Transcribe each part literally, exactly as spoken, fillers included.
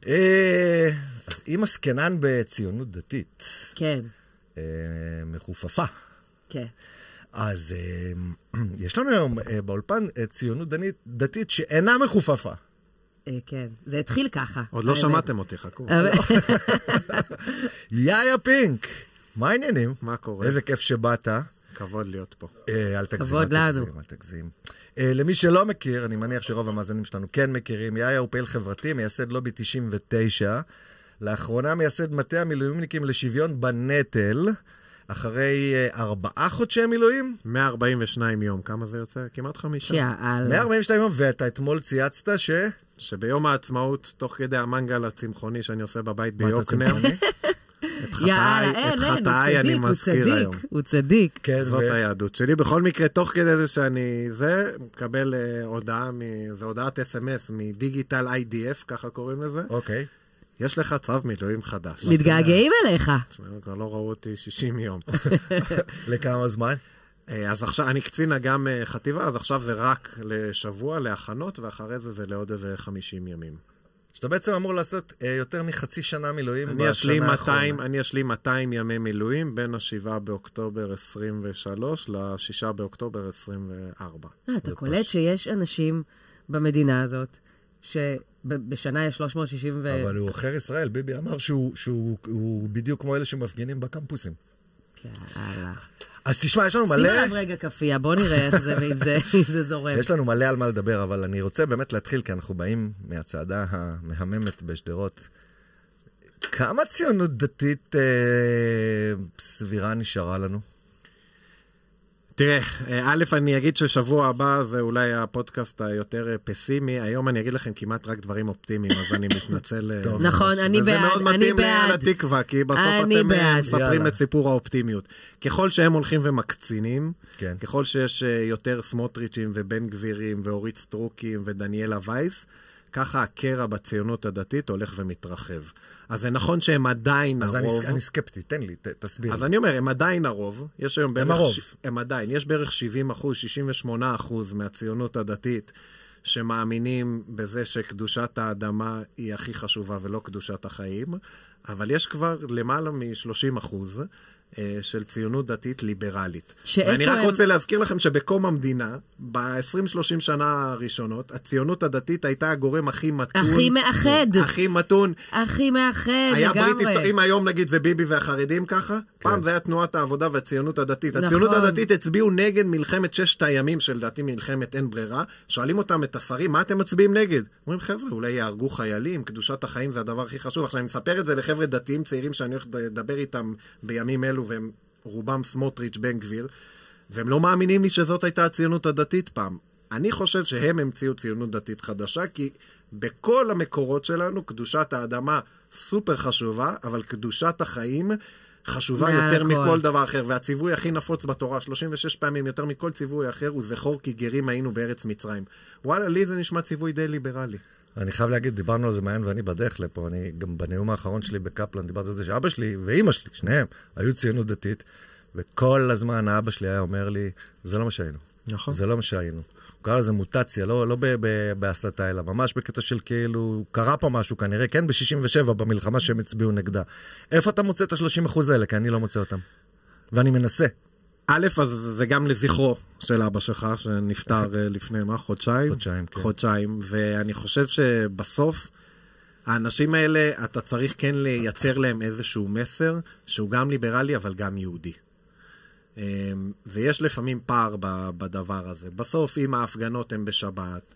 אז אם הסקנן בציונות דתית, כן. מחופפה. כן. אז יש לנו היום באולפן ציונות דתית שאינה מחופפה. כן, זה התחיל ככה. עוד לא שמעתם אותי, חכו. יאיה פינק, מה העניינים? מה קורה? איזה כיף שבאת. כבוד להיות פה. אל תגזים, כבוד אל לנו. תגזים, אל תגזים. למי שלא מכיר, אני מניח שרוב המאזינים שלנו כן מכירים, יאיה הוא פעיל חברתי, מייסד לובי תשעים ותשע, לאחרונה מייסד מטה המילואימניקים לשוויון בנטל, אחרי ארבעה חודשי מילואים? מאה ארבעים ושניים יום, כמה זה יוצא? כמעט חמישה. יאללה. מאה ארבעים ושניים יום, ואתה אתמול צייצת ש... שביום העצמאות, תוך כדי המנגל הצמחוני שאני עושה בבית ביוקנר, יאללה, את חטאי אני מזכיר היום. הוא צדיק. כן, זאת היהדות שלי. בכל מקרה, תוך כדי זה שאני זה, מקבל הודעה, זה הודעת אס אם אס מדיגיטל איי די אף, ככה קוראים לזה. אוקיי. יש לך צו מילואים חדש. מתגעגעים אליך. תשמעו, כבר לא ראו אותי שישים יום. לכמה זמן? אז עכשיו, אני קצין גם חטיבה, אז עכשיו זה רק לשבוע, להכנות, ואחרי זה זה לעוד איזה חמישים ימים. שאתה בעצם אמור לעשות יותר מחצי שנה מילואים אני בשנה האחרונה. אני אשלים מאתיים ימי מילואים בין השבעה באוקטובר עשרים ושלוש לשישה באוקטובר עשרים וארבע. אתה קולט שיש אנשים במדינה הזאת, שבשנה יש שלוש מאות שישים ו... אבל הוא אחר ישראל, ביבי אמר שהוא בדיוק כמו אלה שמפגינים בקמפוסים. יאללה. אז תשמע, יש לנו מלא... שים עליו רגע כפייה, בוא נראה איך זה, ואם זה, זה זורם. יש לנו מלא על מה לדבר, אבל אני רוצה באמת להתחיל, כי אנחנו באים מהצעדה המהממת בשדרות. כמה ציונות דתית אה, סבירה נשארה לנו? תראה, א', אני אגיד ששבוע הבא זה אולי הפודקאסט היותר פסימי, היום אני אגיד לכם כמעט רק דברים אופטימיים, אז אני מתנצל. נכון, אני בעד, אני בעד. וזה מאוד מתאים לתקווה, כי בסוף אתם מספרים את סיפור האופטימיות. ככל שהם הולכים ומקצינים, ככל שיש יותר סמוטריצ'ים ובן גבירים ואורית סטרוקים ודניאלה וייס, ככה הקרע בציונות הדתית הולך ומתרחב. אז זה נכון שהם עדיין הרוב. אז אני סקפטי, תן לי, תסביר. אז אני אומר, הם עדיין הרוב. יש היום בערך... הם הרוב. הם עדיין. יש בערך שבעים אחוז, שישים ושמונה אחוז מהציונות הדתית שמאמינים בזה שקדושת האדמה היא הכי חשובה ולא קדושת החיים. אבל יש כבר למעלה מ-שלושים אחוז של ציונות דתית ליברלית. ואני רק הם... רוצה להזכיר לכם שבקום המדינה, ב-עשרים שלושים שנה הראשונות, הציונות הדתית הייתה הגורם הכי מתון. הכי מאחד. הכי מתון. הכי מאחד, היה לגמרי. ברית, אם היום נגיד זה ביבי והחרדים ככה, כן. פעם זה היה תנועת העבודה והציונות הדתית. נכון. הציונות הדתית הצביעו נגד מלחמת ששת הימים, שלדעתי מלחמת אין ברירה. שואלים אותם את השרים, מה אתם מצביעים נגד? אומרים, חבר'ה, אולי יהרגו חיילים, קדושת החיים זה הדבר הכי חשוב. עכשיו אני מספר את זה לחבר'ה דתיים צעירים שאני הולך לדבר איתם בימים אלו, והם רובם סמוטריץ' בן גביר, והם לא מאמינים לי שזאת הייתה הציונות הדתית פעם. אני חושב שהם המציאו ציונות דתית חדשה, כי בכל המקורות שלנו, קדושת האדמה סופר חשובה, אבל קדושת החיים חשובה יותר מכל דבר אחר, והציווי הכי נפוץ בתורה, שלושים ושש פעמים יותר מכל ציווי אחר, הוא זכור כי גרים היינו בארץ מצרים. וואלה, לי זה נשמע ציווי די ליברלי. אני חייב להגיד, דיברנו על זה מעין ואני בדרך לפה, אני גם בנאום האחרון שלי בקפלן דיברתי על זה שאבא שלי ואמא שלי, שניהם, היו ציונות דתית, וכל הזמן האבא שלי היה אומר לי, זה לא מה שהיינו. נכון. זה לא מה שהיינו. הוא קרא לזה מוטציה, לא, לא בהסתה, אלא ממש בקטע של כאילו, קרה פה משהו כנראה, כן, ב-שישים ושבע, במלחמה שהם הצביעו נגדה. איפה אתה מוצא את ה-שלושים אחוז האלה? כי אני לא מוצא אותם. ואני מנסה. א', אז זה גם לזכרו של אבא שלך, שנפטר לפני מה? חודשיים? חודשיים, כן. חודשיים, ואני חושב שבסוף, האנשים האלה, אתה צריך כן לייצר להם איזשהו מסר, שהוא גם ליברלי, אבל גם יהודי. ויש לפעמים פער בדבר הזה. בסוף, אם ההפגנות הן בשבת,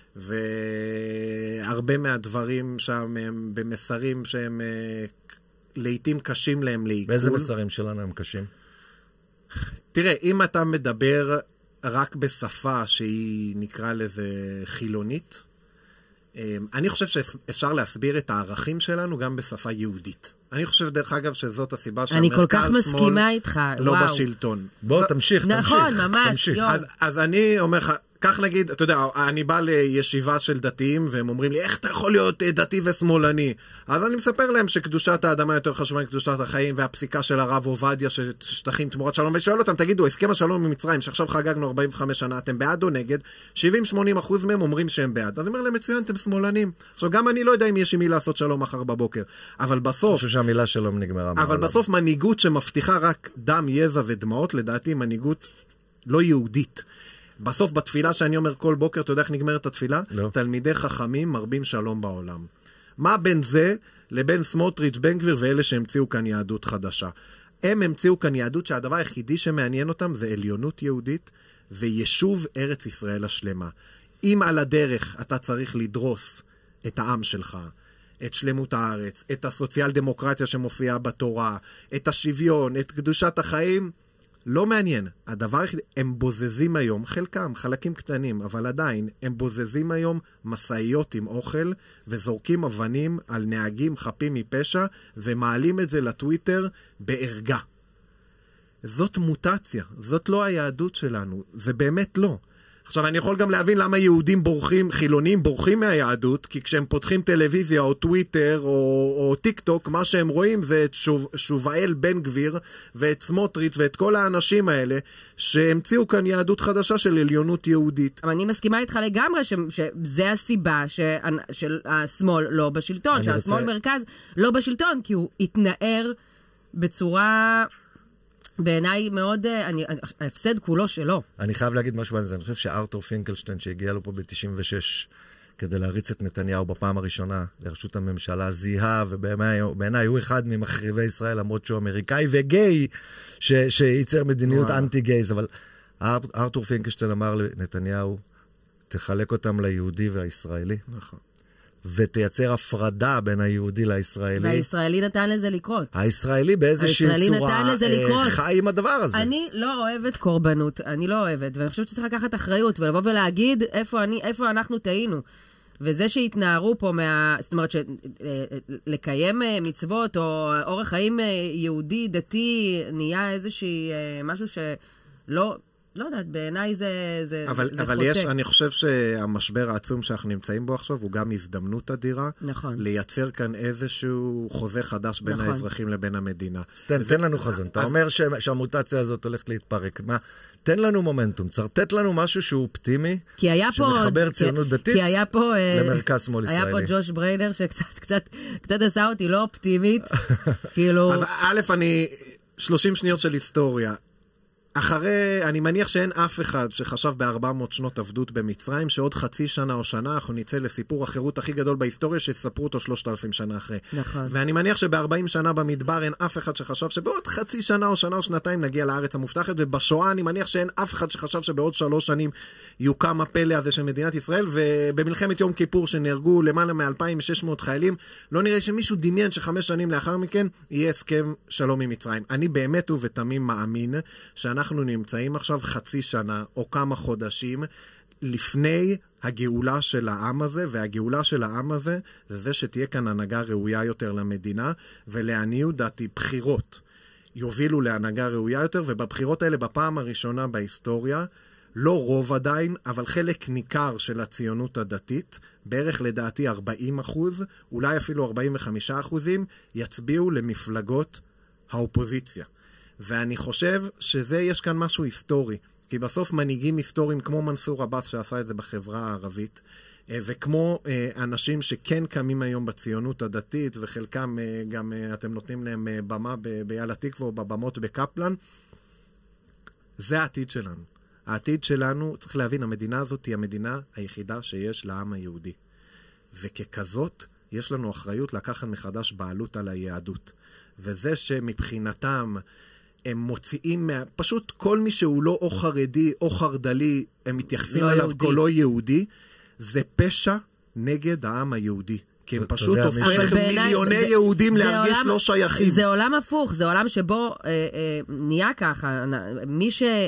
והרבה מהדברים שם הם במסרים שהם לעתים קשים להם לעיכול. באיזה מסרים שלנו הם קשים? תראה, אם אתה מדבר רק בשפה שהיא נקרא לזה חילונית, אני חושב שאפשר להסביר את הערכים שלנו גם בשפה יהודית. אני חושב, דרך אגב, שזאת הסיבה אני כל כך מסכימה איתך, לא בשלטון. בוא, תמשיך, תמשיך. נכון, ממש, אז אני אומר לך, כך נגיד, אתה יודע, אני בא לישיבה של דתיים, והם אומרים לי, איך אתה יכול להיות דתי ושמאלני? אז אני מספר להם שקדושת האדמה יותר חשובה מקדושת החיים, והפסיקה של הרב עובדיה, ששטחים תמורת שלום, ושואל אותם, תגידו, הסכם השלום ממצרים, שעכשיו חגגנו ארבעים וחמש שנה, אתם בעד או נגד? שבעים שמונים אחוז מהם אומרים שהם בעד. אז אני אומר להם, מצוין, אתם שמאלנים. עכשיו, גם אני לא יודע אם יש עם מי לעשות שלום מחר בבוקר. אבל בסוף... אני חושב שהמילה שלום נגמרה. אבל בסוף מנהיגות שמבטיחה רק דם, יזע ודמעות, לדעתי מנהיגות לא יהודית. בסוף בתפילה שאני אומר כל בוקר, אתה יודע איך נגמרת התפילה? לא. תלמידי חכמים מרבים שלום בעולם. מה בין זה לבין סמוטריץ' בן גביר ואלה שהמציאו כאן יהדות חדשה? הם המציאו כאן יהדות שהדבר היחידי שמעניין אותם זה עליונות יהודית וישוב ארץ ישראל השלמה. אם על הדרך אתה צריך לדרוס את העם שלך, את שלמות הארץ, את הסוציאל דמוקרטיה שמופיעה בתורה, את השוויון, את קדושת החיים, לא מעניין. הדבר היחיד, הם בוזזים היום, חלקם, חלקים קטנים, אבל עדיין, הם בוזזים היום מסעיות עם אוכל, וזורקים אבנים על נהגים חפים מפשע, ומעלים את זה לטוויטר בערגה. זאת מוטציה, זאת לא היהדות שלנו, זה באמת לא. עכשיו, אני יכול גם להבין למה יהודים בורחים, חילונים בורחים מהיהדות, כי כשהם פותחים טלוויזיה או טוויטר או, או טיק טוק, מה שהם רואים זה את שוב, שובאל בן גביר ואת סמוטריץ' ואת כל האנשים האלה שהמציאו כאן יהדות חדשה של עליונות יהודית. אני מסכימה איתך לגמרי ש, שזה הסיבה ש, שהשמאל לא בשלטון, שהשמאל רוצה... מרכז לא בשלטון, כי הוא התנער בצורה... בעיניי מאוד, אני, ההפסד כולו שלו. אני חייב להגיד משהו בזה, אני חושב שארתור פינקלשטיין שהגיע לו פה ב-תשעים ושש כדי להריץ את נתניהו בפעם הראשונה לראשות הממשלה, זיהה, ובעיניי הוא אחד ממחריבי ישראל, למרות שהוא אמריקאי וגיי, ש, שייצר מדיניות אנטי-גייז, אבל ארתור פינקלשטיין אמר לנתניהו, תחלק אותם ליהודי והישראלי. נכון. ותייצר הפרדה בין היהודי לישראלי. והישראלי נתן לזה לקרות. הישראלי באיזושהי צורה חי עם הדבר הזה. אני לא אוהבת קורבנות, אני לא אוהבת, ואני חושבת שצריך לקחת אחריות, ולבוא ולהגיד איפה, אני, איפה אנחנו טעינו. וזה שהתנערו פה מה... זאת אומרת, לקיים מצוות, או אורח חיים יהודי, דתי, נהיה איזושהי משהו שלא... לא יודעת, בעיניי זה, זה, אבל, זה אבל חוטא. יש, אני חושב שהמשבר העצום שאנחנו נמצאים בו עכשיו, הוא גם הזדמנות אדירה. נכון. לייצר כאן איזשהו חוזה חדש בין נכון. האזרחים לבין המדינה. סטן, זה... תן לנו חזון. אז... אתה אומר ש... שהמוטציה הזאת הולכת להתפרק. מה? תן לנו מומנטום. צרטט לנו משהו שהוא אופטימי, כי היה שמחבר פה... ציונות כי... דתית כי היה פה, למרכז שמאל היה ישראלי. היה פה ג'וש בריינר שקצת קצת, קצת עשה אותי לא אופטימית. כאילו... אז א', אני... שלושים שניות של היסטוריה. אחרי, אני מניח שאין אף אחד שחשב ב-ארבע מאות שנות עבדות במצרים, שעוד חצי שנה או שנה אנחנו נצא לסיפור החירות הכי גדול בהיסטוריה, שספרו אותו שלושת אלפים שנה אחרי. נכון. ואני מניח שב-ארבעים שנה במדבר אין אף אחד שחשב שבעוד חצי שנה או שנה או שנתיים נגיע לארץ המובטחת, ובשואה אני מניח שאין אף אחד שחשב שבעוד שלוש שנים יוקם הפלא הזה של מדינת ישראל, ובמלחמת יום כיפור שנהרגו למעלה מ-אלפיים ושש מאות חיילים, לא נראה שמישהו דמיין שחמש שנים לאחר מכן יהיה הסכם שלום עם מצרים. אני באמת ובתמים מאמין שאנחנו אנחנו נמצאים עכשיו חצי שנה או כמה חודשים לפני הגאולה של העם הזה, והגאולה של העם הזה זה זה שתהיה כאן הנהגה ראויה יותר למדינה, ולעניות דעתי בחירות יובילו להנהגה ראויה יותר, ובבחירות האלה בפעם הראשונה בהיסטוריה, לא רוב עדיין, אבל חלק ניכר של הציונות הדתית, בערך לדעתי ארבעים אחוז, אולי אפילו ארבעים וחמישה אחוזים, יצביעו למפלגות האופוזיציה. ואני חושב שזה, יש כאן משהו היסטורי, כי בסוף מנהיגים היסטוריים כמו מנסור עבאס שעשה את זה בחברה הערבית, וכמו אנשים שכן קמים היום בציונות הדתית, וחלקם גם אתם נותנים להם במה ביאל התקווה או בבמות בקפלן, זה העתיד שלנו. העתיד שלנו, צריך להבין, המדינה הזאת היא המדינה היחידה שיש לעם היהודי. וככזאת, יש לנו אחריות לקחת מחדש בעלות על היהדות. וזה שמבחינתם הם מוציאים, מה... פשוט כל מי שהוא לא או חרדי או חרדלי, הם מתייחסים לא עליו יהודי. כלא יהודי, זה פשע נגד העם היהודי. כי הם פשוט הופך מיליוני זה, יהודים זה להרגיש עולם, לא שייכים. זה עולם הפוך, זה עולם שבו אה, אה, נהיה ככה. מי ש...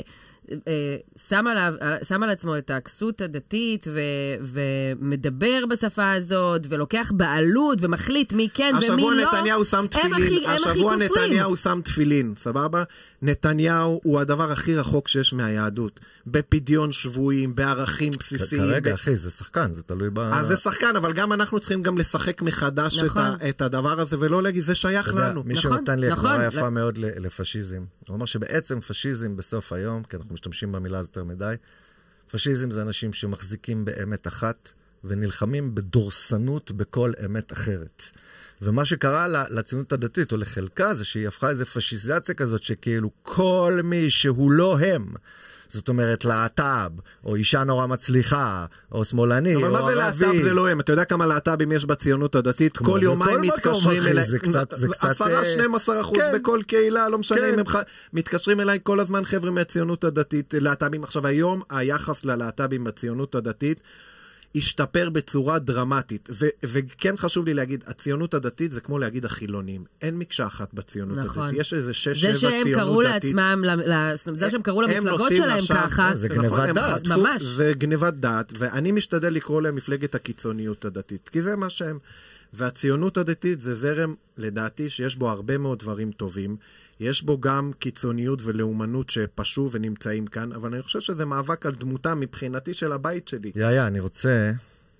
שם עליו, שם על עצמו את הכסות הדתית ו, ומדבר בשפה הזאת, ולוקח בעלות ומחליט מי כן ומי השבוע לא. נתניהו שם תפילין, השבוע נתניהו שם תפילין, סבבה? נתניהו הוא הדבר הכי רחוק שיש מהיהדות. בפדיון שבויים, בערכים בסיסיים. כרגע, ב... אחי, זה שחקן, זה תלוי ב... אז זה שחקן, אבל גם אנחנו צריכים גם לשחק מחדש נכון. את, ה, את הדבר הזה, ולא להגיד, זה שייך לנו. יודע, מישהו נכון, נתן לי נכון. הגדרה יפה מאוד לפשיזם. הוא אומר שבעצם פשיזם בסוף היום, כי אנחנו משתמשים במילה הזאת יותר מדי, פשיזם זה אנשים שמחזיקים באמת אחת, ונלחמים בדורסנות בכל אמת אחרת. ומה שקרה לציונות הדתית, או לחלקה, זה שהיא הפכה איזו פשיזציה כזאת, שכאילו כל מי שהוא לא הם, זאת אומרת, להט"ב, או אישה נורא מצליחה, או שמאלני, או ערבי. אבל מה זה להט"ב זה לא הם? אתה יודע כמה להט"בים יש בציונות הדתית? כל יומיים מתקשרים אליי. זה קצת, זה קצת... עשרה, שנים עשר אחוז בכל קהילה, לא משנה אם הם מתקשרים אליי כל הזמן חבר'ה מהציונות הדתית, להט"בים. עכשיו, היום היחס ללהט"בים בציונות הדתית, השתפר בצורה דרמטית, ו- וכן חשוב לי להגיד, הציונות הדתית זה כמו להגיד החילונים, אין מקשה אחת בציונות נכון. הדתית, יש איזה שש, שבע ציונות דתית. זה שהם קראו לעצמם, זה שהם קראו למפלגות שלהם ככה, זה גנבת דעת. ממש. זה גנבת דעת, ואני משתדל לקרוא להם מפלגת הקיצוניות הדתית, כי זה מה שהם. והציונות הדתית זה זרם, לדעתי, שיש בו הרבה מאוד דברים טובים, יש בו גם קיצוניות ולאומנות שפשו ונמצאים כאן, אבל אני חושב שזה מאבק על דמותם מבחינתי של הבית שלי. יא, יא, אני רוצה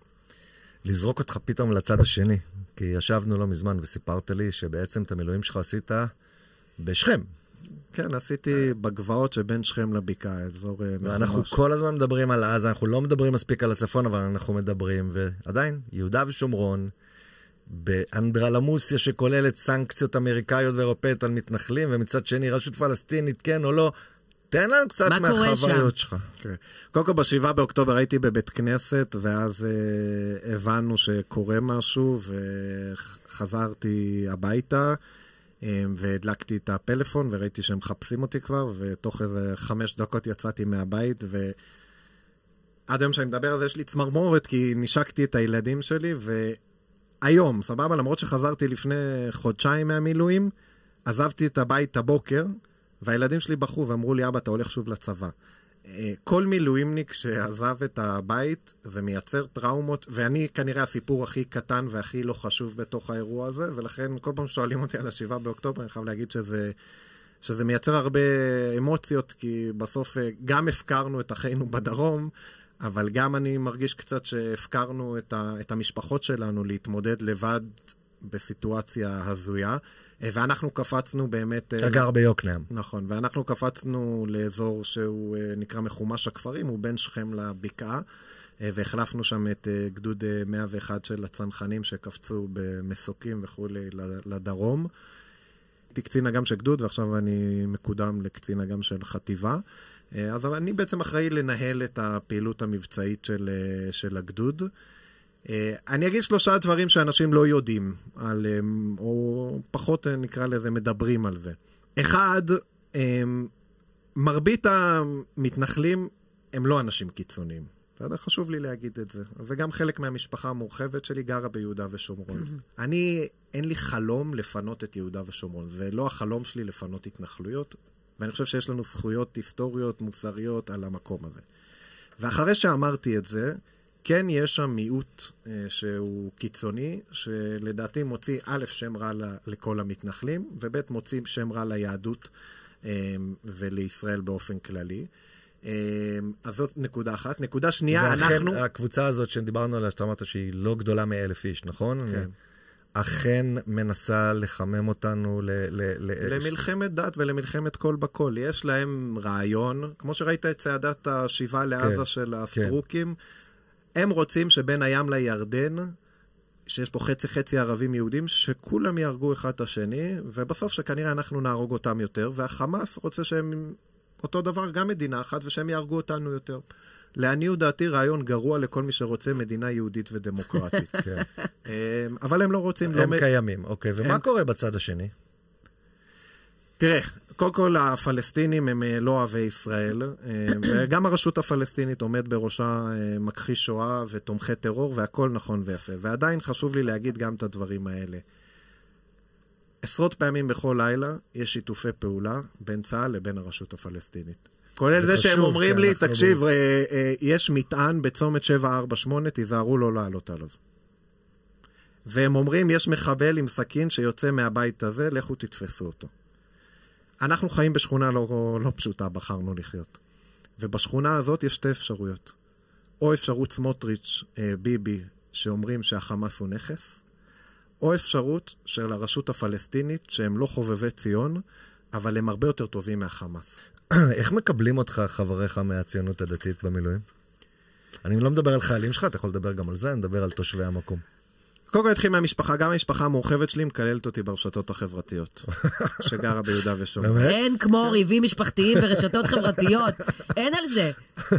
לזרוק אותך פתאום לצד השני, כי ישבנו לא מזמן וסיפרת לי שבעצם את המילואים שלך עשית בשכם. כן, עשיתי בגבעות שבין שכם לבקעה, אזור מחומש. אנחנו כל הזמן מדברים על עזה, אנחנו לא מדברים מספיק על הצפון, אבל אנחנו מדברים, ועדיין, יהודה ושומרון, באנדרלמוסיה שכוללת סנקציות אמריקאיות ואירופאיות על מתנחלים, ומצד שני רשות פלסטינית, כן או לא, תן לנו קצת מהחוויות שלך. קודם כל בשבעה באוקטובר הייתי בבית כנסת, ואז אה, הבנו שקורה משהו, וחזרתי הביתה, אה, והדלקתי את הפלאפון, וראיתי שהם מחפשים אותי כבר, ותוך איזה חמש דקות יצאתי מהבית, ו... עד היום שאני מדבר על זה, יש לי צמרמורת, כי נשקתי את הילדים שלי, ו... היום, סבבה, למרות שחזרתי לפני חודשיים מהמילואים, עזבתי את הבית הבוקר, והילדים שלי בחרו ואמרו לי, אבא, אתה הולך שוב לצבא. כל מילואימניק שעזב את הבית, זה מייצר טראומות, ואני כנראה הסיפור הכי קטן והכי לא חשוב בתוך האירוע הזה, ולכן כל פעם שואלים אותי על השבעה באוקטובר, אני חייב להגיד שזה, שזה מייצר הרבה אמוציות, כי בסוף גם הפקרנו את אחינו בדרום, אבל גם אני מרגיש קצת שהפקרנו את, ה, את המשפחות שלנו להתמודד לבד בסיטואציה הזויה, ואנחנו קפצנו באמת... אתה גר ביוקנעם. נכון, ואנחנו קפצנו לאזור שהוא נקרא מחומש הכפרים, הוא בין שכם לבקעה, והחלפנו שם את גדוד מאה ואחת של הצנחנים שקפצו במסוקים וכו' לדרום. הייתי קצין אגם של גדוד, ועכשיו אני מקודם לקצין אגם של חטיבה. אז אני בעצם אחראי לנהל את הפעילות המבצעית של, של הגדוד. אני אגיד שלושה דברים שאנשים לא יודעים, על, או פחות נקרא לזה מדברים על זה. אחד, מרבית המתנחלים הם לא אנשים קיצוניים. חשוב לי להגיד את זה. וגם חלק מהמשפחה המורחבת שלי גרה ביהודה ושומרון. אני, אין לי חלום לפנות את יהודה ושומרון. זה לא החלום שלי לפנות התנחלויות. ואני חושב שיש לנו זכויות היסטוריות, מוסריות על המקום הזה. ואחרי שאמרתי את זה, כן יש שם מיעוט אה, שהוא קיצוני, שלדעתי מוציא א' שם רע לכל המתנחלים, וב' מוציא שם רע ליהדות אה, ולישראל באופן כללי. אה, אז זאת נקודה אחת. נקודה שנייה, ואכן, אנחנו... הקבוצה הזאת שדיברנו עליה, שאתה אמרת שהיא לא גדולה מאלף איש, נכון? כן. אכן מנסה לחמם אותנו ל... ל, ל למלחמת דת ולמלחמת כל בכל. יש להם רעיון, כמו שראית את צעדת השיבה לעזה כן, של הסטרוקים, כן. הם רוצים שבין הים לירדן, שיש פה חצי חצי ערבים יהודים, שכולם יהרגו אחד את השני, ובסוף שכנראה אנחנו נהרוג אותם יותר, והחמאס רוצה שהם אותו דבר גם מדינה אחת, ושהם יהרגו אותנו יותר. לעניות דעתי רעיון גרוע לכל מי שרוצה מדינה יהודית ודמוקרטית. אבל הם לא רוצים... הם קיימים, אוקיי. ומה קורה בצד השני? תראה, קודם כל הפלסטינים הם לא אוהבי ישראל, וגם הרשות הפלסטינית עומד בראשה מכחיש שואה ותומכי טרור, והכל נכון ויפה. ועדיין חשוב לי להגיד גם את הדברים האלה. עשרות פעמים בכל לילה יש שיתופי פעולה בין צה"ל לבין הרשות הפלסטינית. כולל זה שהם אומרים לי, אנחנו תקשיב, אה, אה, יש מטען בצומת שבע ארבע שמונה, תיזהרו לא לעלות עליו. והם אומרים, יש מחבל עם סכין שיוצא מהבית הזה, לכו תתפסו אותו. אנחנו חיים בשכונה לא, לא פשוטה, בחרנו לחיות. ובשכונה הזאת יש שתי אפשרויות. או אפשרות סמוטריץ', אה, ביבי, שאומרים שהחמאס הוא נכס, או אפשרות של הרשות הפלסטינית, שהם לא חובבי ציון, אבל הם הרבה יותר טובים מהחמאס. איך מקבלים אותך חבריך מהציונות הדתית במילואים? אני לא מדבר על חיילים שלך, אתה יכול לדבר גם על זה, אני מדבר על תושבי המקום. קודם כל התחיל מהמשפחה, גם המשפחה המורחבת שלי מקללת אותי ברשתות החברתיות, שגרה ביהודה ושומרון. אין כמו ריבים משפחתיים ברשתות חברתיות, אין על זה.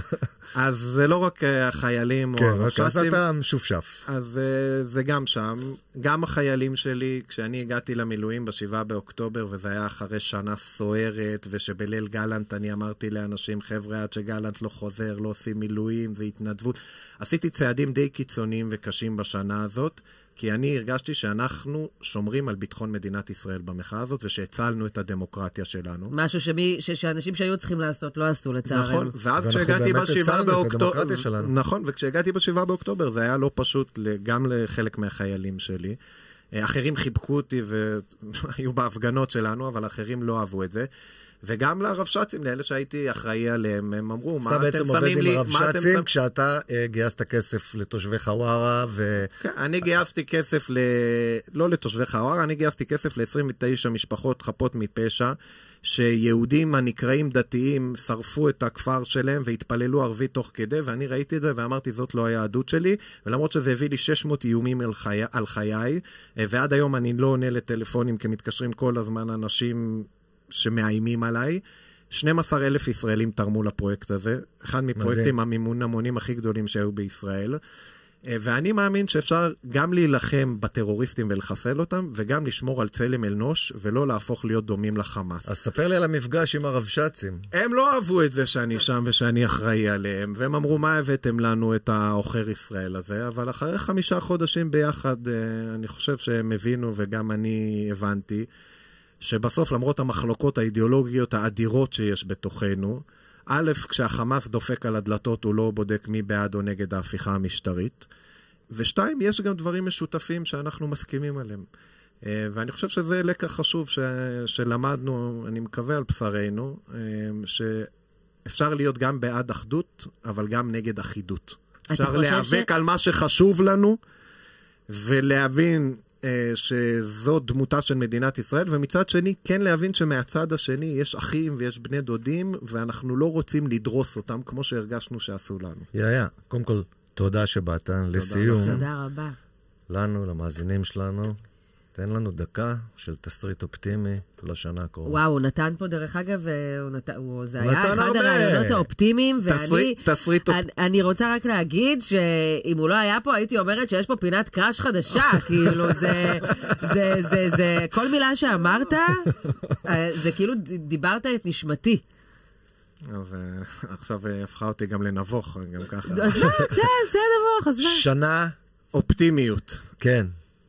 אז זה לא רק החיילים או כן, רק אז הרש"צים, אתה משופשף. אז אה, זה גם שם. גם החיילים שלי, כשאני הגעתי למילואים בשבעה באוקטובר, וזה היה אחרי שנה סוערת, ושבליל גלנט אני אמרתי לאנשים, חבר'ה, עד שגלנט לא חוזר, לא עושים מילואים, זה התנדבות. עשיתי צעדים די קיצוניים וקשים בשנה הזאת, כי אני הרגשתי שאנחנו שומרים על ביטחון מדינת ישראל במחאה הזאת, ושהצלנו את הדמוקרטיה שלנו. משהו שמי, ש, שאנשים שהיו צריכים לעשות לא עשו לצערנו. נכון, ואז ואנחנו כשהגעתי באמת בשבעה הצלנו את באוקטובר, הדמוקרטיה שלנו. נכון, וכשהגעתי בשבעה באוקטובר זה היה לא פשוט גם לחלק מהחיילים שלי. אחרים חיבקו אותי והיו בהפגנות שלנו, אבל אחרים לא אהבו את זה. וגם לרבש"צים, לאלה שהייתי אחראי עליהם, הם אמרו, מה אתם שמים לי? אתה בעצם עובד עם הרבש"צים כשאתה גייסת כסף לתושבי חווארה ו... כן, אני גייסתי כסף, ל... לא לתושבי חווארה, אני גייסתי כסף ל-עשרים ותשע משפחות חפות מפשע, שיהודים הנקראים דתיים שרפו את הכפר שלהם והתפללו ערבית תוך כדי, ואני ראיתי את זה ואמרתי, זאת לא היהדות שלי, ולמרות שזה הביא לי שש מאות איומים על, חי... על חיי, ועד היום אני לא עונה לטלפונים, כי מתקשרים כל הזמן אנשים שמאיימים עליי. שנים עשר אלף ישראלים תרמו לפרויקט הזה, אחד מפרויקטים המימון המונים הכי גדולים שהיו בישראל, ואני מאמין שאפשר גם להילחם בטרוריסטים ולחסל אותם, וגם לשמור על צלם אנוש, ולא להפוך להיות דומים לחמאס. אז ספר לי על המפגש עם הרבש"צים. הם לא אהבו את זה שאני שם ושאני אחראי עליהם, והם אמרו, מה הבאתם לנו את האוחר ישראל הזה? אבל אחרי חמישה חודשים ביחד, אני חושב שהם הבינו, וגם אני הבנתי, שבסוף למרות המחלוקות האידיאולוגיות האדירות שיש בתוכנו, א', כשהחמאס דופק על הדלתות הוא לא בודק מי בעד או נגד ההפיכה המשטרית, ושתיים, יש גם דברים משותפים שאנחנו מסכימים עליהם. ואני חושב שזה לקח חשוב ש... שלמדנו, אני מקווה על בשרנו, שאפשר להיות גם בעד אחדות, אבל גם נגד אחידות. אפשר להיאבק ש... על מה שחשוב לנו, ולהבין שזו דמותה של מדינת ישראל, ומצד שני כן להבין שמהצד השני יש אחים ויש בני דודים, ואנחנו לא רוצים לדרוס אותם כמו שהרגשנו שעשו לנו. יאיה, קודם כל תודה שבאת. לסיום, תודה רבה. לנו, למאזינים שלנו, תן לנו דקה של תסריט אופטימי לשנה הקרובה. וואו, הוא נתן פה דרך אגב, הוא נת... הוא... זה היה אחד הרבה. הרעיונות האופטימיים, ואני תסריט... אני, אני רוצה רק להגיד שאם הוא לא היה פה, הייתי אומרת שיש פה פינת קראש חדשה, כאילו זה, זה, זה, זה, כל מילה שאמרת, זה כאילו דיברת את נשמתי. אז עכשיו הפכה אותי גם לנבוך, גם ככה. אז לא, קצת, קצת נבוך, אז מה? שנה אופטימיות. כן.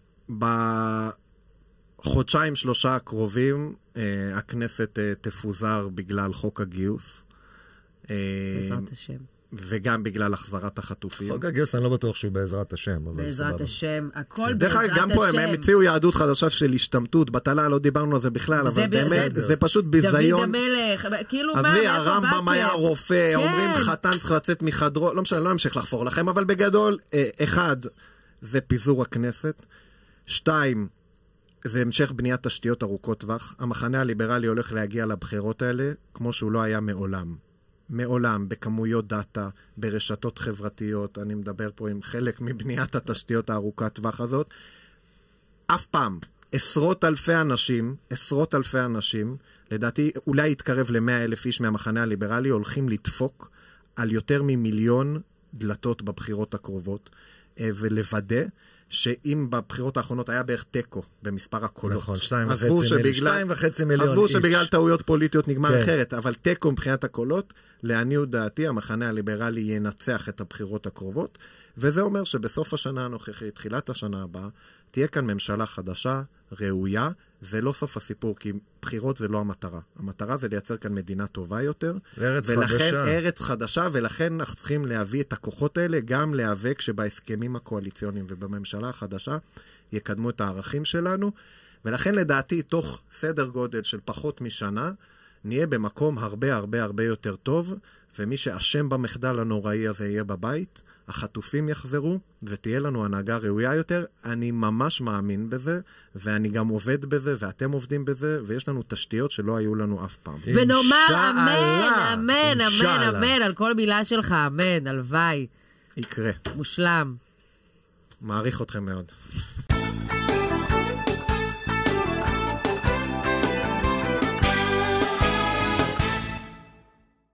בחודשיים שלושה הקרובים הכנסת תפוזר בגלל חוק הגיוס. בעזרת השם. וגם בגלל החזרת החטופים. חוק הגיוס אני לא בטוח שהוא בעזרת השם. בעזרת השם, הכל בעזרת השם. גם פה הם הציעו יהדות חדשה של השתמטות, בטלה לא דיברנו על זה בכלל, אבל באמת זה פשוט ביזיון. דוד המלך, כאילו מה, אז לי הרמב"ם היה רופא, אומרים חתן צריך לצאת מחדרו, לא משנה, לא אמשיך לחפור לכם, אבל בגדול, אחד, זה פיזור הכנסת, שתיים, זה המשך בניית תשתיות ארוכות טווח. המחנה הליברלי הולך להגיע לבחירות האלה, כמו שהוא לא היה מעולם. מעולם, בכמויות דאטה, ברשתות חברתיות, אני מדבר פה עם חלק מבניית התשתיות הארוכת טווח הזאת. אף פעם, עשרות אלפי אנשים, עשרות אלפי אנשים, לדעתי אולי יתקרב למאה אלף איש מהמחנה הליברלי, הולכים לדפוק על יותר ממיליון דלתות בבחירות הקרובות, ולוודא שאם בבחירות האחרונות היה בערך טקו במספר הקולות. נכון, שתיים וחצי מיליון איש. עזבו שבגלל טעויות פוליטיות נגמר אחרת, אבל טקו מבחינת הקולות, לעניות דעתי, המחנה הליברלי ינצח את הבחירות הקרובות, וזה אומר שבסוף השנה הנוכחית, תחילת השנה הבאה, תהיה כאן ממשלה חדשה, ראויה, זה לא סוף הסיפור, כי בחירות זה לא המטרה. המטרה זה לייצר כאן מדינה טובה יותר. ארץ ולכן, חדשה. ארץ חדשה, ולכן אנחנו צריכים להביא את הכוחות האלה, גם להיאבק שבהסכמים הקואליציוניים ובממשלה החדשה יקדמו את הערכים שלנו. ולכן לדעתי, תוך סדר גודל של פחות משנה, נהיה במקום הרבה הרבה הרבה יותר טוב, ומי שאשם במחדל הנוראי הזה יהיה בבית, החטופים יחזרו, ותהיה לנו הנהגה ראויה יותר. אני ממש מאמין בזה, ואני גם עובד בזה, ואתם עובדים בזה, ויש לנו תשתיות שלא היו לנו אף פעם. ונאמר אמן, אמן, אמן, אמן, על כל מילה שלך, אמן, הלוואי. יקרה. מושלם. מעריך אתכם מאוד.